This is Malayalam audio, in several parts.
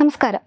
നമസ്കാരം.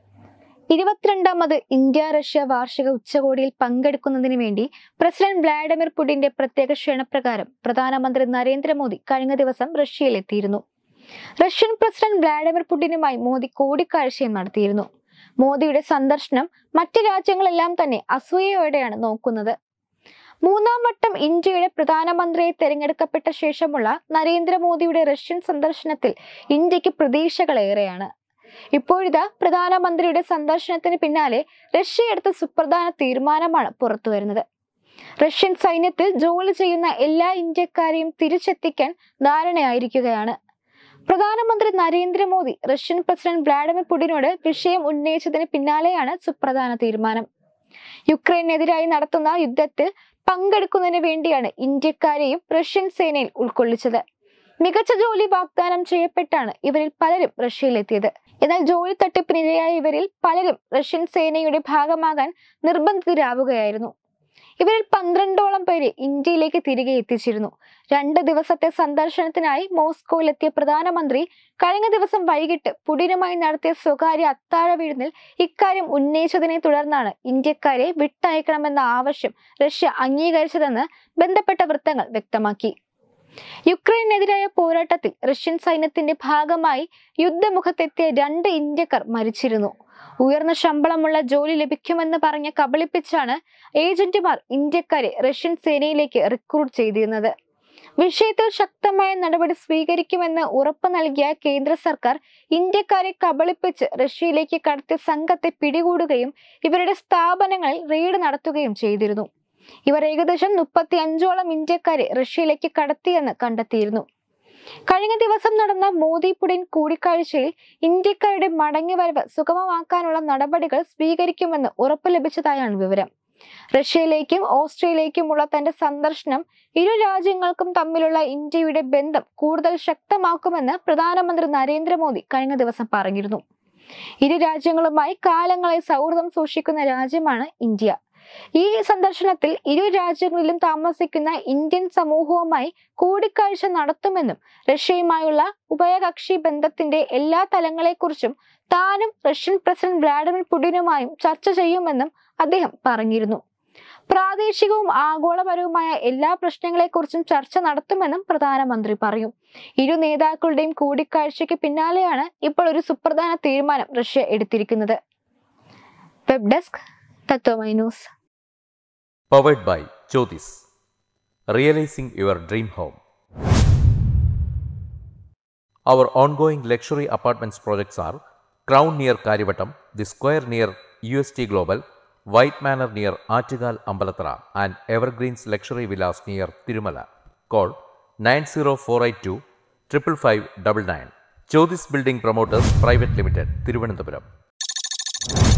22ാമത് ഇന്ത്യ-റഷ്യ വാർഷിക ഉച്ചകോടിയിൽ പങ്കെടുക്കുന്നതിന് വേണ്ടി പ്രസിഡന്റ് വ്ളാഡിമിർ പുടിന്റെ പ്രത്യേക ക്ഷണപ്രകാരം പ്രധാനമന്ത്രി നരേന്ദ്രമോദി കഴിഞ്ഞ ദിവസം റഷ്യയിലെത്തിയിരുന്നു. റഷ്യൻ പ്രസിഡന്റ് വ്ളാഡിമിർ പുടിനുമായി മോദി കൂടിക്കാഴ്ചയും നടത്തിയിരുന്നു. മോദിയുടെ സന്ദർശനം മറ്റ് രാജ്യങ്ങളെല്ലാം തന്നെ അസൂയയോടെയാണ് നോക്കുന്നത്. മൂന്നാം വട്ടം ഇന്ത്യയുടെ പ്രധാനമന്ത്രിയെ തെരഞ്ഞെടുക്കപ്പെട്ട ശേഷമുള്ള നരേന്ദ്രമോദിയുടെ റഷ്യൻ സന്ദർശനത്തിൽ ഇന്ത്യക്ക് പ്രതീക്ഷകളേറെയാണ്. ഇപ്പോഴിതാ പ്രധാനമന്ത്രിയുടെ സന്ദർശനത്തിന് പിന്നാലെ റഷ്യ എടുത്ത സുപ്രധാന തീരുമാനമാണ് പുറത്തുവരുന്നത്. റഷ്യൻ സൈന്യത്തിൽ ജോലി ചെയ്യുന്ന എല്ലാ ഇന്ത്യക്കാരെയും തിരിച്ചെത്തിക്കാൻ ധാരണയായിരിക്കുകയാണ്. പ്രധാനമന്ത്രി നരേന്ദ്രമോദി റഷ്യൻ പ്രസിഡന്റ് വ്ളാഡിമിർ പുടിനോട് വിഷയം ഉന്നയിച്ചതിന് പിന്നാലെയാണ് സുപ്രധാന തീരുമാനം. യുക്രൈനെതിരായി നടത്തുന്ന യുദ്ധത്തിൽ പങ്കെടുക്കുന്നതിന് വേണ്ടിയാണ് ഇന്ത്യക്കാരെയും റഷ്യൻ സേനയിൽ ഉൾക്കൊള്ളിച്ചത്. മികച്ച ജോലി വാഗ്ദാനം ചെയ്യപ്പെട്ടാണ് ഇവരിൽ പലരും റഷ്യയിലെത്തിയത്. എന്നാൽ ജോലി തട്ടിപ്പിനിരയായ ഇവരിൽ പലരും റഷ്യൻ സേനയുടെ ഭാഗമാകാൻ നിർബന്ധിതരാവുകയായിരുന്നു. ഇവരിൽ 12ഓളം പേരെ ഇന്ത്യയിലേക്ക് തിരികെ എത്തിച്ചിരുന്നു. 2 ദിവസത്തെ സന്ദർശനത്തിനായി മോസ്കോയിലെത്തിയ പ്രധാനമന്ത്രി കഴിഞ്ഞ ദിവസം വൈകിട്ട് പുടിനുമായി നടത്തിയ സ്വകാര്യ അത്താഴ വിരുന്നിൽ ഇക്കാര്യം ഉന്നയിച്ചതിനെ തുടർന്നാണ് ഇന്ത്യക്കാരെ വിട്ടയക്കണമെന്ന ആവശ്യം റഷ്യ അംഗീകരിച്ചതെന്ന് ബന്ധപ്പെട്ട വൃത്തങ്ങൾ വ്യക്തമാക്കി. യുക്രൈനെതിരായ പോരാട്ടത്തിൽ റഷ്യൻ സൈന്യത്തിന്റെ ഭാഗമായി യുദ്ധമുഖത്തെത്തിയ 2 ഇന്ത്യക്കാർ മരിച്ചിരുന്നു. ഉയർന്ന ശമ്പളമുള്ള ജോലി ലഭിക്കുമെന്ന് പറഞ്ഞ് കബളിപ്പിച്ചാണ് ഏജന്റുമാർ ഇന്ത്യക്കാരെ റഷ്യൻ സേനയിലേക്ക് റിക്രൂട്ട് ചെയ്തിരുന്നത്. വിഷയത്തിൽ ശക്തമായ നടപടി സ്വീകരിക്കുമെന്ന് ഉറപ്പ് നൽകിയ കേന്ദ്ര സർക്കാർ ഇന്ത്യക്കാരെ കബളിപ്പിച്ച് റഷ്യയിലേക്ക് കടത്തിയ സംഘത്തെ പിടികൂടുകയും ഇവരുടെ സ്ഥാപനങ്ങളിൽ റെയ്ഡ് നടത്തുകയും ചെയ്തിരുന്നു. ഇവർ ഏകദേശം 35ഓളം ഇന്ത്യക്കാരെ റഷ്യയിലേക്ക് കടത്തിയെന്ന് കണ്ടെത്തിയിരുന്നു. കഴിഞ്ഞ ദിവസം നടന്ന മോദി പുടിൻ കൂടിക്കാഴ്ചയിൽ ഇന്ത്യക്കാരുടെ മടങ്ങിവരവ് സുഗമമാക്കാനുള്ള നടപടികൾ സ്വീകരിക്കുമെന്ന് ഉറപ്പ് ലഭിച്ചതായാണ് വിവരം. റഷ്യയിലേക്കും ഓസ്ട്രേലിയയിലേക്കുമുള്ള തന്റെ സന്ദർശനം ഇരു രാജ്യങ്ങൾക്കും തമ്മിലുള്ള ഇന്ത്യയുടെ ബന്ധം കൂടുതൽ ശക്തമാക്കുമെന്ന് പ്രധാനമന്ത്രി നരേന്ദ്രമോദി കഴിഞ്ഞ ദിവസം പറഞ്ഞിരുന്നു. ഇരു രാജ്യങ്ങളുമായി കാലങ്ങളായി സൗഹൃദം സൂക്ഷിക്കുന്ന രാജ്യമാണ് ഇന്ത്യ. ഈ സന്ദർശനത്തിൽ ഇരു രാജ്യങ്ങളിലും താമസിക്കുന്ന ഇന്ത്യൻ സമൂഹവുമായി കൂടിക്കാഴ്ച നടത്തുമെന്നും റഷ്യയുമായുള്ള ഉഭയകക്ഷി ബന്ധത്തിന്റെ എല്ലാ തലങ്ങളെക്കുറിച്ചും താനും റഷ്യൻ പ്രസിഡന്റ് വ്ളാഡിമിർ പുടിനുമായും ചർച്ച ചെയ്യുമെന്നും അദ്ദേഹം പറഞ്ഞിരുന്നു. പ്രാദേശികവും ആഗോളപരവുമായ എല്ലാ പ്രശ്നങ്ങളെക്കുറിച്ചും ചർച്ച നടത്തുമെന്നും പ്രധാനമന്ത്രി പറയും. ഇരു നേതാക്കളുടെയും കൂടിക്കാഴ്ചയ്ക്ക് പിന്നാലെയാണ് ഇപ്പോൾ ഒരു സുപ്രധാന തീരുമാനം റഷ്യ എടുത്തിരിക്കുന്നത്. Web desk Tatwamayi news. Powered by Jyotis. Realizing your dream home. Our ongoing luxury apartments projects are Crown near Karivattam, The Square near UST Global, White Manor near Attigal Ambalathara, and Evergreens Luxury Villas near Tirumala. Call 90482 55599. Jyotis Building Promoters Private Limited, Thiruvananthapuram.